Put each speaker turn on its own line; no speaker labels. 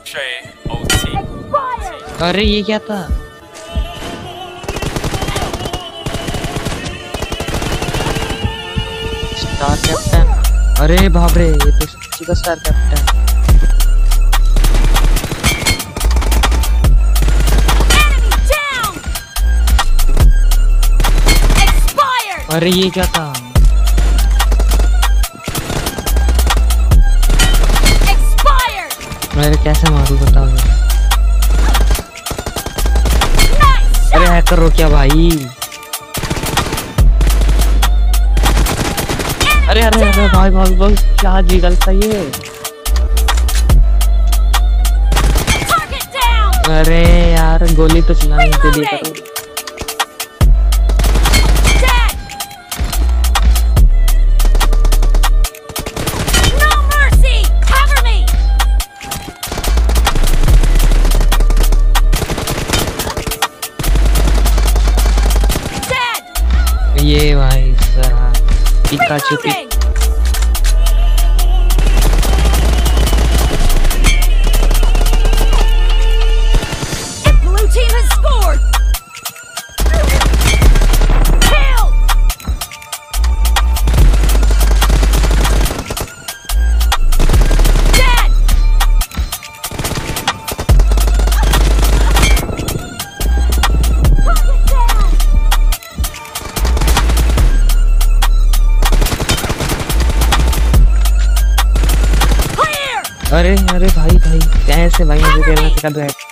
अरे ये क्या था? स्टार कैप्टन, अरे बाप रे, ये तो सच्ची का स्टार कैप्टन। अरे ये क्या था? अरे कैसे मारूं बताओ। अरे हैकर हो क्या भाई? अरे अरे अरे भाई भाई भाई क्या जिगल था ये? अरे यार गोली तो चलाने के लिए करो। ये भाई साहब पिकाचू अरे अरे भाई भाई कैसे भाई मुझे खेलना सिखा दो।